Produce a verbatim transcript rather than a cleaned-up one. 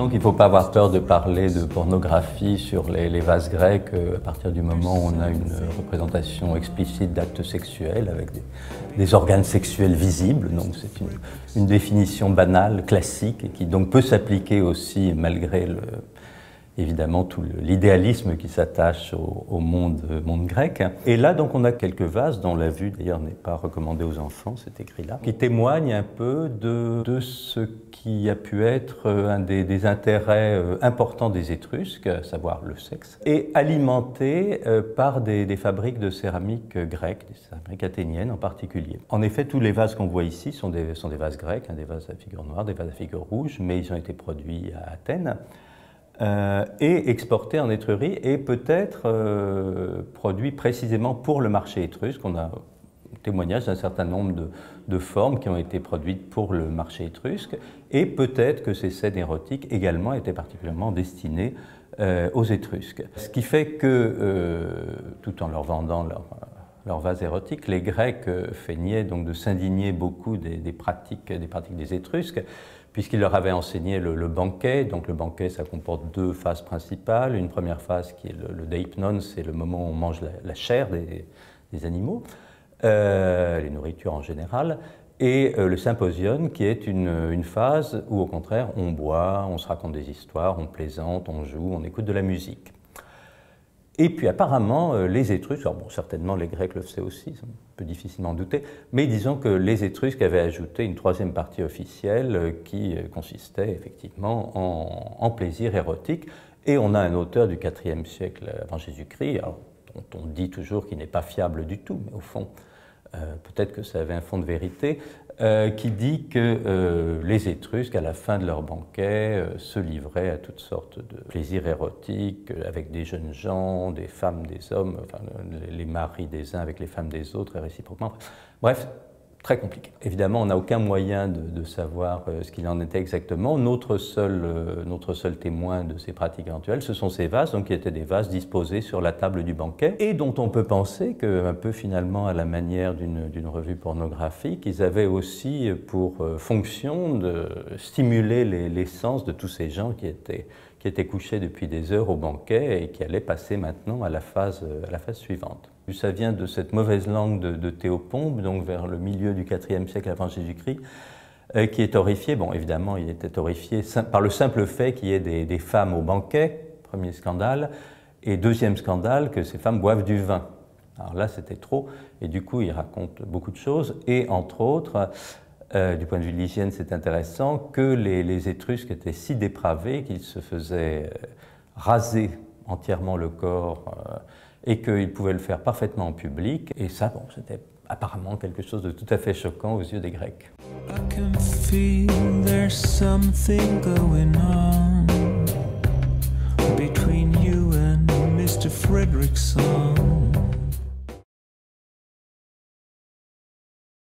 Disons qu'il ne faut pas avoir peur de parler de pornographie sur les, les vases grecs à partir du moment où on a une représentation explicite d'actes sexuels avec des, des organes sexuels visibles. Donc c'est une, une définition banale, classique, et qui donc peut s'appliquer aussi malgré le, évidemment tout l'idéalisme qui s'attache au, au monde, monde grec. Et là, donc, on a quelques vases dont la vue, d'ailleurs, n'est pas recommandée aux enfants, c'est écrit là, qui témoignent un peu de, de ce qui a pu être un des, des intérêts importants des Étrusques, à savoir le sexe, et alimenté par des, des fabriques de céramique grecques, des céramiques athéniennes en particulier. En effet, tous les vases qu'on voit ici sont des, sont des vases grecs, hein, des vases à figure noire, des vases à figure rouge, mais ils ont été produits à Athènes. Euh, et exporté en Étrurie et peut-être euh, produit précisément pour le marché étrusque. On a témoignage d'un certain nombre de, de formes qui ont été produites pour le marché étrusque et peut-être que ces scènes érotiques également étaient particulièrement destinées euh, aux Étrusques. Ce qui fait que, euh, tout en leur vendant leur, leur vase érotique, les Grecs feignaient donc de s'indigner beaucoup des, des, pratiques, des pratiques des Étrusques, puisqu'il leur avait enseigné le, le banquet. Donc le banquet, ça comporte deux phases principales. Une première phase qui est le, le deipnon, c'est le moment où on mange la, la chair des, des animaux, euh, les nourritures en général, et euh, le symposion, qui est une, une phase où au contraire on boit, on se raconte des histoires, on plaisante, on joue, on écoute de la musique. Et puis apparemment, les Étrusques, alors bon, certainement les Grecs le faisaient aussi, on peut difficilement en douter, mais disons que les Étrusques avaient ajouté une troisième partie officielle qui consistait effectivement en, en plaisir érotique. Et on a un auteur du quatrième siècle avant Jésus-Christ, dont on dit toujours qu'il n'est pas fiable du tout, mais au fond, euh, peut-être que ça avait un fond de vérité, Euh, qui dit que euh, les Étrusques, à la fin de leur banquet, euh, se livraient à toutes sortes de plaisirs érotiques euh, avec des jeunes gens, des femmes, des hommes, enfin, les, les maris des uns avec les femmes des autres et réciproquement. Bref, très compliqué. Évidemment, on n'a aucun moyen de, de savoir euh, ce qu'il en était exactement. Notre seul, euh, notre seul témoin de ces pratiques éventuelles, ce sont ces vases, donc, qui étaient des vases disposés sur la table du banquet, et dont on peut penser que, un peu finalement à la manière d'une revue pornographique, ils avaient aussi pour euh, fonction de stimuler les, les sens de tous ces gens qui étaient, qui étaient couchés depuis des heures au banquet et qui allaient passer maintenant à la phase, à la phase suivante. Ça vient de cette mauvaise langue de, de Théopombe, donc vers le milieu du quatrième siècle avant Jésus-Christ, euh, qui est horrifié. Bon, évidemment, il était horrifié par le simple fait qu'il y ait des, des femmes au banquet, premier scandale, et deuxième scandale, que ces femmes boivent du vin. Alors là, c'était trop, et du coup, il raconte beaucoup de choses, et entre autres, euh, du point de vue de l'hygiène, c'est intéressant, que les, les Étrusques étaient si dépravés qu'ils se faisaient euh, raser entièrement le corps, euh, et qu'ils pouvaient le faire parfaitement en public. Et ça, bon, c'était apparemment quelque chose de tout à fait choquant aux yeux des Grecs. I can feel there's something going on between you and Mister Fredrickson.